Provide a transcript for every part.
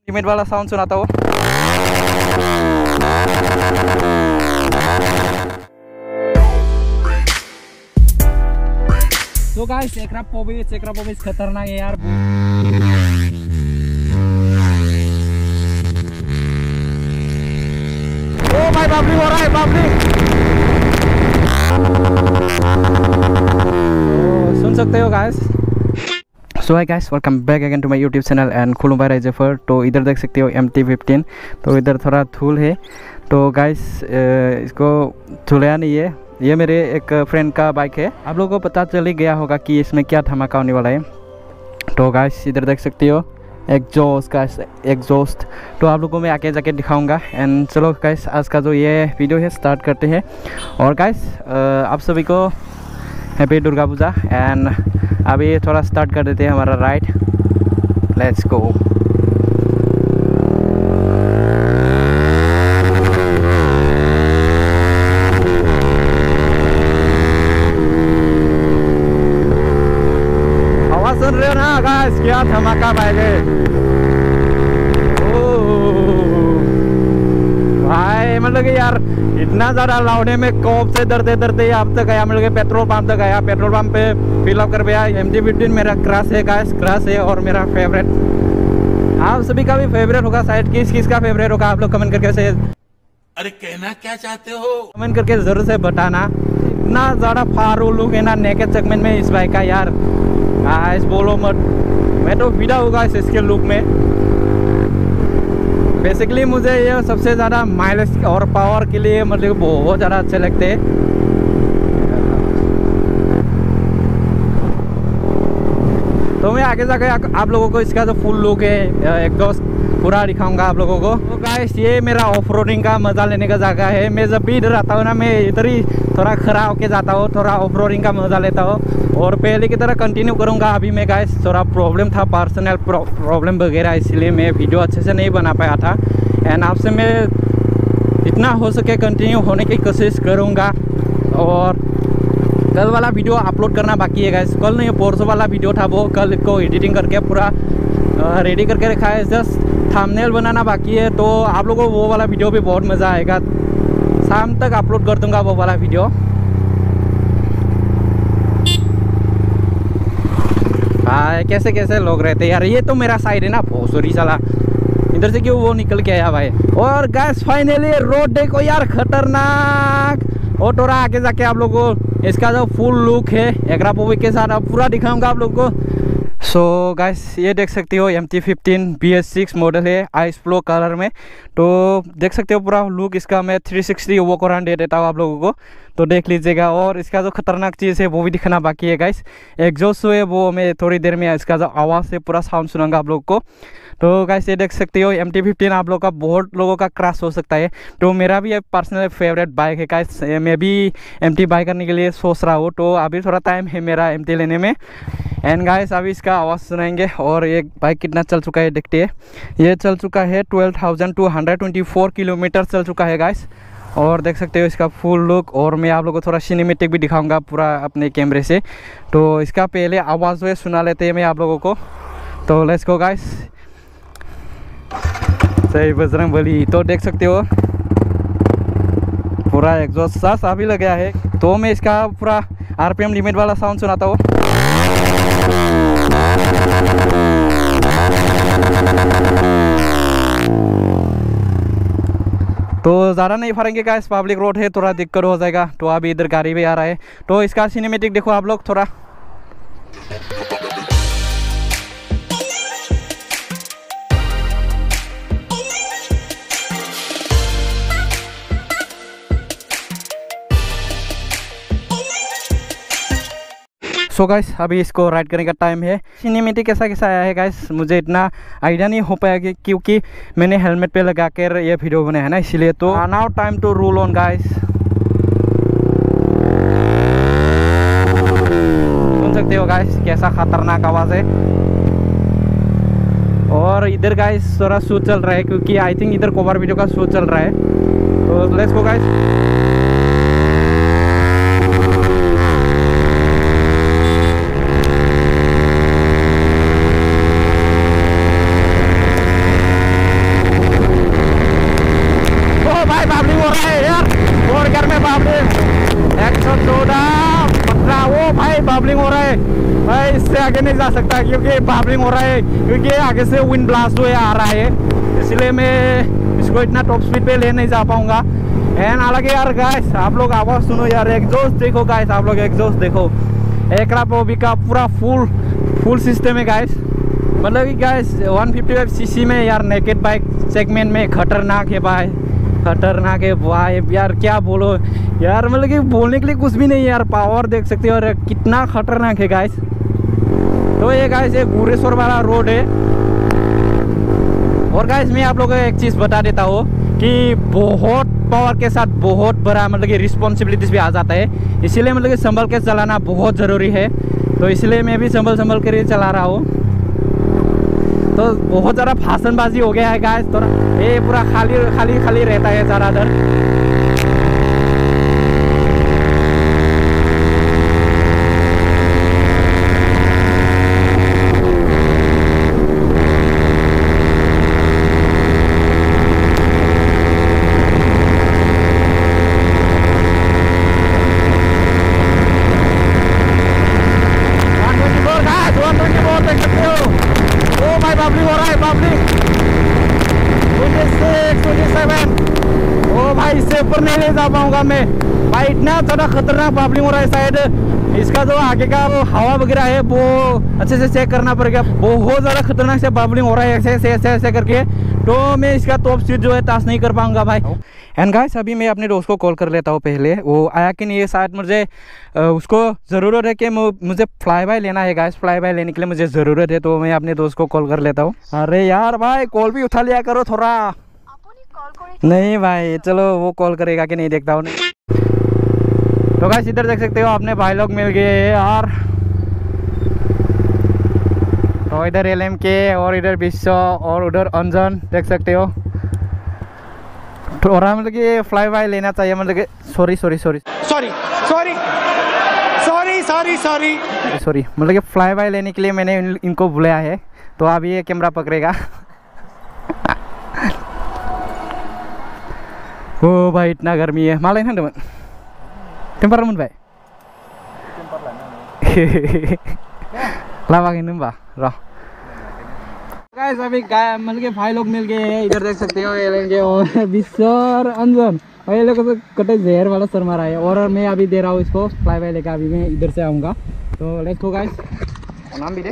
Limit वाला sound सुनाता हो। तो गाइस एक्रापोविच खतरनाक है यार। ओ भाई बाबली हो रहा है, बाबली सुन सकते हो guys. So hi guys, welcome back again to my YouTube channel and खुलुमबाय रायजोफोर। तो इधर देख सकते हो MT-15। तो इधर थोड़ा धूल है तो गाइस इसको धुलाया नहीं है, ये मेरे एक फ्रेंड का बाइक है। आप लोगों को पता चल ही गया होगा कि इसमें क्या धमाका होने वाला है। तो गाइस इधर देख सकते हो एग्जॉस्ट। तो आप लोगों को मैं आगे जाके दिखाऊंगा। एंड चलो गाइस आज का जो ये वीडियो है स्टार्ट करते हैं। और गाइस आप सभी को हैप्पी दुर्गा पूजा। एंड अभी थोड़ा स्टार्ट कर देते हैं हमारा राइड। Let's go. आवाज सुन रहे हो ना गाइस, क्या धमाका पाएंगे। भाई मतलब कि यार इतना ज़्यादा लाउड में कॉप से डरते अब तक गया, मतलब पेट्रोल पंप तक गया। पेट्रोल पंप पे फिल अप कर गया। MT-15 मेरा क्रश है गाइस, क्रश है और मेरा फेवरेट। आप सभी का भी फेवरेट होगा शायद। किस का फेवरेट होगा आप लोग कमेंट करके से, अरे कहना क्या चाहते हो, कमेंट करके जरूर से बताना। इतना ज़्यादा फारू लुक है ना नेकेड सेगमेंट में इस बाइक का यार। गाइस बोलो मत, मैं तो फिदा होगा इसके लुक में। बेसिकली मुझे ये सबसे ज़्यादा माइलेज और पावर के लिए मतलब बहुत ज़्यादा अच्छे लगते हैं। तो मैं आगे जाके आप लोगों को इसका जो फुल लुक है एग्जॉस्ट पूरा दिखाऊंगा आप लोगों को। तो गाइस ये मेरा ऑफ रोडिंग का मज़ा लेने का जगह है। मैं जब भी इधर आता हूँ ना, मैं इधर ही थोड़ा खड़ा होके जाता हूँ, थोड़ा ऑफ रोडिंग का मज़ा लेता हूँ। और पहले की तरह कंटिन्यू करूँगा अभी मैं गाइस। थोड़ा प्रॉब्लम था, पर्सनल प्रॉब्लम वगैरह, इसलिए मैं वीडियो अच्छे से नहीं बना पाया था। एंड आपसे मैं जितना हो सके कंटिन्यू होने की कोशिश करूँगा। और कल वाला वीडियो अपलोड करना बाकी है गाइस। कल नहीं, परसों वाला वीडियो था वो, कल को एडिटिंग करके पूरा रेडी करके रखा है। जस्ट थंबनेल बनाना बाकी है। तो आप लोगों को वो वाला वीडियो भी बहुत मज़ा आएगा। शाम तक अपलोड कर दूंगा वो वाला वीडियो। भाई कैसे कैसे लोग रहते हैं यार। ये तो मेरा साइड है ना, भोसरी साला, इधर से क्यों वो निकल के आया भाई। और गाइस फाइनली रोड देखो यार, खतरनाक। और थोड़ा आगे जाके आप लोगों को इसका जो फुल लुक है एक्रापोविच के साथ अब पूरा दिखाऊंगा आप लोगों को। सो गाइस ये देख सकते हो MT-15 BS6 मॉडल है, आइस फ्लो कलर में। तो देख सकते हो पूरा लुक इसका। मैं 360 वॉक अराउंड दे देता हूँ आप लोगों को, तो देख लीजिएगा। और इसका जो खतरनाक चीज़ है वो भी दिखाना बाकी है गाइस। एग्जॉस्ट है वो मैं थोड़ी देर में इसका जो आवाज़ है पूरा साउंड सुनाऊंगा आप लोगों को। तो गाइस ये देख सकते हो MT-15 आप लोगों का बहुत लोगों का क्रश हो सकता है। तो मेरा भी एक पर्सनल फेवरेट बाइक है गाइस। मैं भी MT बाई करने के लिए सोच रहा हूँ। तो अभी थोड़ा टाइम है मेरा MT लेने में। एंड गाइस अभी इसका आवाज़ सुनाएंगे। और ये बाइक कितना चल चुका है देखते हैं। ये चल चुका है 12,224 किलोमीटर चल चुका है गाइस। और देख सकते हो इसका फुल लुक। और मैं आप लोगों को थोड़ा सिनेमेटिक भी दिखाऊंगा पूरा अपने कैमरे से। तो इसका पहले आवाज़ जो है सुना लेते हैं मैं आप लोगों को। तो लेट्स गो गाइस। सही बजरंगबली। तो देख सकते हो पूरा एग्जॉस्ट सा भी लग गया है। तो मैं इसका पूरा RPM लिमिट वाला साउंड सुनाता हूँ। तो ज़्यादा नहीं फरेंगे गाइस, पब्लिक रोड है, थोड़ा दिक्कत हो जाएगा। तो अभी इधर गाड़ी भी आ रहा है। तो इसका सिनेमेटिक देखो आप लोग थोड़ा। सो गाइस अभी इसको राइड करने का टाइम है। सिनेमेटिक कैसा आया है गाइस मुझे इतना आइडिया नहीं हो पाया क्योंकि मैंने हेलमेट पे लगा कर ये वीडियो बनाया है ना, इसीलिए। तो now time to roll on guys. सुन सकते हो गाइस कैसा खतरनाक आवाज़ है। और इधर गाइस थोड़ा शूट चल रहा है क्योंकि आई थिंक इधर कवर वीडियो का शूट चल रहा है। तो लेट्स गो गाइस। आगे नहीं जा सकता क्योंकि बाबलिंग हो रहा है, क्योंकि आगे से विंड ब्लास्ट हुए आ रहा है, इसलिए मैं इसको इतना टॉप स्पीड पे ले नहीं जा पाऊंगा। एंड हालांकि यार गाइस आप लोग आवाज़ सुनो यार, एग्जॉस्ट देखो गाइस, आप लोग एग्जॉस्ट देखो, एकरा पोबी का पूरा फुल सिस्टम है गाइस। मतलब कि गाइस 155 सीसी में यार नेकेड बाइक सेगमेंट में खतरनाक है भाई, खतरनाक है भाई यार, क्या बोलो यार, मतलब कि बोलने के लिए कुछ भी नहीं है यार। पावर देख सकते हो और कितना खतरनाक है गाइस। तो ये गाइस ये गुरेश्वर वाला रोड है। और गाइस मैं आप लोगों को एक चीज़ बता देता हूँ कि बहुत पावर के साथ बहुत बड़ा मतलब कि रिस्पॉन्सिबिलिटीज भी आ जाता है, इसीलिए मतलब कि संभल के चलाना बहुत ज़रूरी है। तो इसलिए मैं भी संभल कर ही चला रहा हूँ। तो बहुत ज़्यादा भाषणबाजी हो गया है गाइस, थोड़ा ये पूरा खाली रहता है ज़्यादातर। इससे ऊपर नहीं ले जा पाऊंगा मैं भाई, इतना ज़्यादा खतरनाक बाबलिंग हो रहा है। शायद इसका जो आगे का वो हवा वगैरह है वो अच्छे से चेक करना पड़ेगा, बहुत ज़्यादा खतरनाक से बाबलिंग हो रहा है ऐसे करके। तो मैं इसका टॉप स्पीड जो है पास नहीं कर पाऊंगा भाई। एंड गाइस अभी मैं अपने दोस्त को कॉल कर लेता हूँ, पहले वो आया कि नहीं है, शायद मुझे उसको ज़रूरत है कि मुझे फ्लाई बाय लेना है गाइस, फ्लाई बाय लेने के लिए मुझे ज़रूरत है। तो मैं अपने दोस्त को कॉल कर लेता हूँ। अरे यार भाई कॉल भी उठा लिया करो थोड़ा। नहीं भाई चलो वो कॉल करेगा कि नहीं देखता हूँ। तो गाइस इधर देख सकते हो अपने भाई लोग मिल गए यार। तो इधर LMK और इधर विश्व और उधर अंजन देख सकते हो। थोड़ा मतलब कि फ्लाई बाय लेना चाहिए, मतलब कि सॉरी मतलब कि फ्लाई बाय लेने के लिए मैंने इनको बुलाया है। तो अभी ये कैमरा पकड़ेगा। ओ भाई इतना गर्मी है मालाय ना टेम्पार मन भाई लावा गई बा र गाइस अभी मतलब के भाई लोग मिल गए हैं। इधर देख सकते हो LMK और विश्व और अंजन, और ये लोग कटे जहर वाला सर मारा है। और मैं अभी दे रहा हूँ इसको फ्लाई बाय लेकर, अभी मैं इधर से आऊँगा। तो लेट्स गो गाइस, नाम भी दे।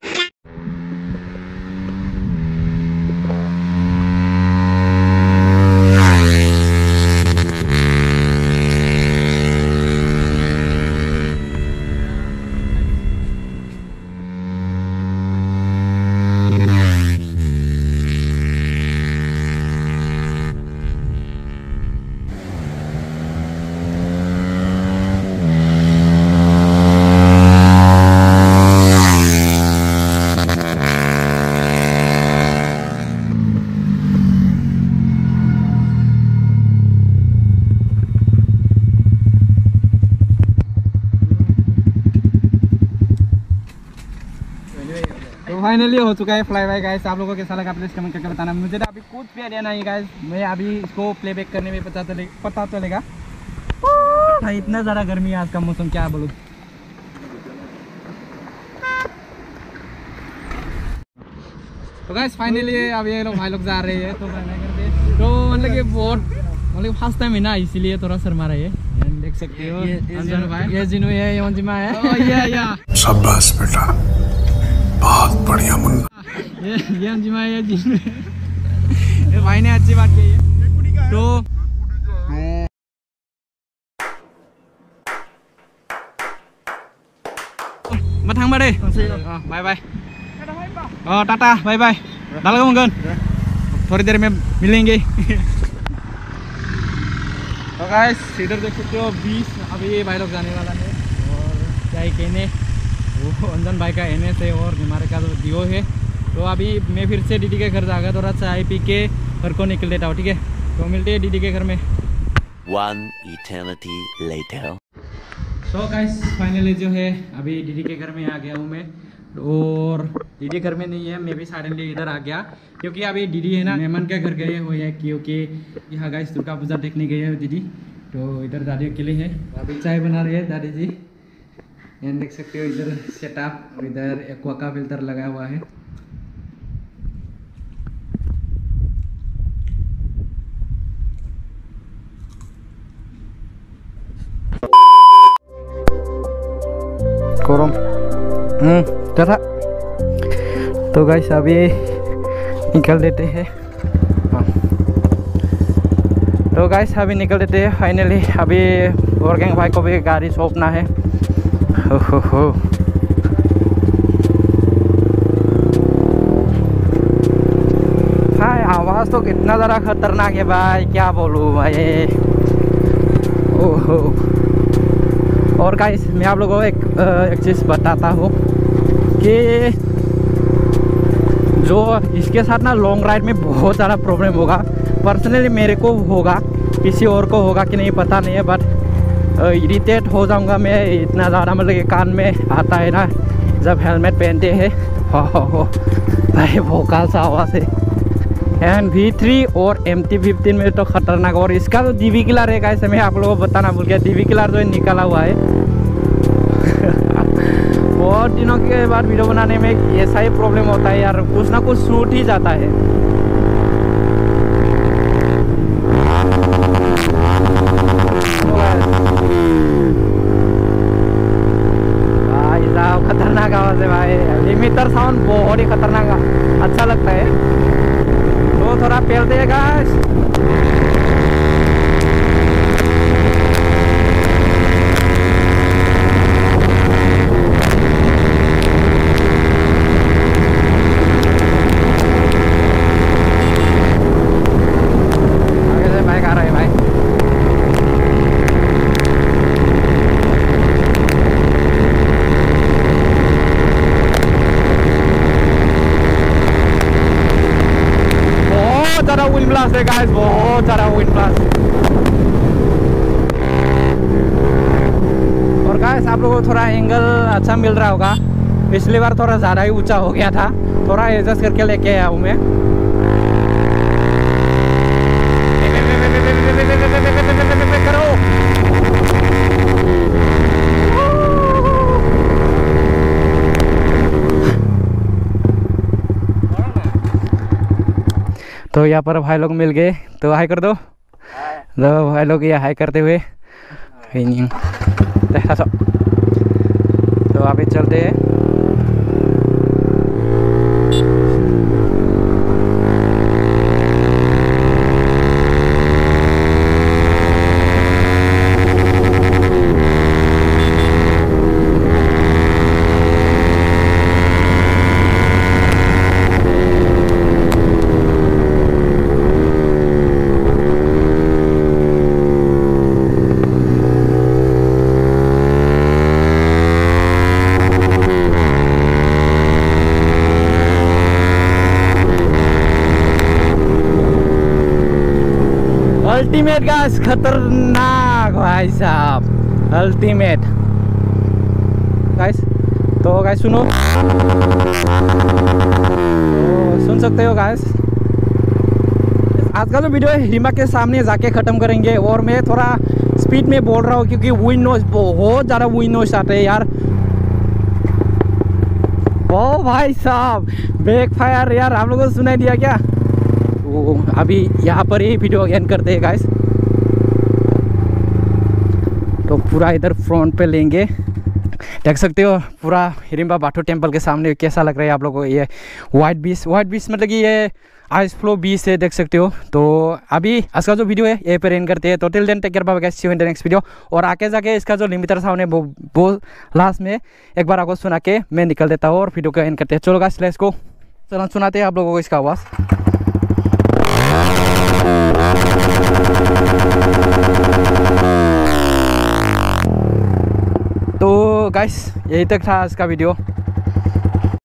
तो फाइनली हो चुका है फ्लाई बाय गाइस। आप लोगों को कैसा लगा प्लीज कमेंट करके बताना। मुझे तो अभी कुछ भी आइडिया नहीं गाइस, मैं अभी इसको प्लेबैक करने में पता चलेगा। भाई इतना ज़्यादा गर्मी है आज का मौसम, क्या बोलूँ। तो गाइस फाइनली अब ये लोग भाई लोग जा रहे हैं। तो मतलब कि बहुत मतलब फर्स्ट टाइम है ना, इसीलिए थोड़ा शर्मा रहे हैं। देख सकते हो अंजन भाई, ये जिनू है, ये अंजिमा है। शाबाश बेटा, बहुत बढ़िया मुन्ना। ये अंजिमा है, ये जिनू है। ये भाई ने अच्छी बात कही है। तो बतांग बारे bye bye, tata bye bye, डाल गन थोड़ी देर में मिलेंगे। तो गाइस इधर देख सकते हो 20 अभी ये भाई लोग जाने वाला है। और क्या ही कहने, वो अंजन भाई का NS है और हमारे का तो दियो है। तो अभी मैं फिर से दीदी के घर जाकर थोड़ा चाय पी के घर को निकल देता हूँ, ठीक है। तो मिलते हैं दीदी के घर में। One eternity later. तो गाइस फाइनली जो है अभी दीदी के घर में आ गया हूँ मैं। और दीदी घर में नहीं है, मैं भी सडनली इधर आ गया क्योंकि अभी दीदी है ना मेहमान के घर गए हुए हैं, क्योंकि यहाँ गाइस दुर्गा पूजा देखने गए हैं दीदी। तो इधर दादी अकेले है, अभी चाय बना रही है दादी जी। ये देख सकते हो इधर सेटअप, इधर एक्वा का फिल्टर लगा हुआ है। कोरम चला। तो गाइस अभी निकल देते हैं। तो गाइस अभी निकल देते हैं फाइनली। अभी वर्किंग भाई को भी गाड़ी सौंपना है। हो भाई आवाज़ तो कितना ज़रा खतरनाक है भाई, क्या बोलूँ भाई। ओहो। और गाइस मैं आप लोगों को एक चीज़ बताता हूँ कि जो इसके साथ ना लॉन्ग राइड में बहुत ज़्यादा प्रॉब्लम होगा। पर्सनली मेरे को होगा, किसी और को होगा कि नहीं पता नहीं है, बट इरिटेट हो जाऊंगा मैं इतना ज़्यादा। मतलब कि कान में आता है ना जब हेलमेट पहनते हैं। हो भाई भोकाल सा आवाज़ है। एंड V3 और MT-15 में तो खतरनाक। और इसका तो DB किलर है गाइस, मैं आप लोगों को बताना भूल गया। DB किलर जो निकला हुआ है बहुत दिनों के बाद वीडियो बनाने में ऐसा ही प्रॉब्लम होता है यार, कुछ ना कुछ छूट ही जाता है। भाई साहब खतरनाक आवाज़ है भाई। लिमिटर साउंड बहुत ही खतरनाक अच्छा लगता है। तो थोड़ा पेल देगा। आगे से बाइक आ रहा है भाई। ज़्यादा विंड ब्लास्ट है गाइस, बहुत ज़्यादा विंड ब्लास्ट। और गाइस आप लोगों को थोड़ा एंगल अच्छा मिल रहा होगा। पिछली बार थोड़ा ज़्यादा ही ऊंचा हो गया था, थोड़ा एडजस्ट करके लेके आया हूँ मैं। तो यहाँ पर भाई लोग मिल गए, तो हाई कर दो। तो भाई लोग ये हाई करते हुए तो अभी चलते हैं। अल्टीमेट गाइस, खतरनाक भाई साहब, अल्टीमेट गाइस। तो गाइस सुनो, तो सुन सकते हो गाइस। आज का जो वीडियो है हिमा के सामने जाके ख़त्म करेंगे। और मैं थोड़ा स्पीड में बोल रहा हूँ क्योंकि विंड नॉइज, बहुत ज़्यादा विंड नॉइज आते हैं यार। ओ भाई साहब बैक फायर यार, आप लोगों को सुनाई दिया क्या? तो अभी यहाँ पर ही वीडियो एंड करते हैं गाइस। तो पूरा इधर फ्रंट पे लेंगे, देख सकते हो पूरा हिडिंबा बाथौ टेम्पल के सामने कैसा लग रहा है आप लोगों को। ये वाइट बीच मतलब कि ये आइस फ्लो बीच है, देख सकते हो। तो अभी आज का जो वीडियो है ये पर एंड करते हैं। तो till then take care, bye guys, see you in the next video. और आके जाके इसका जो लिमिटर साउंड है वो लास्ट में एक बार आपको सुना के मैं निकल देता हूँ और वीडियो को एंड करते हैं। चलो गाइस लेट्स गो, चलो सुनाते हैं आप लोगों को इसका आवाज़। तो गाइस यही तक था आज का वीडियो।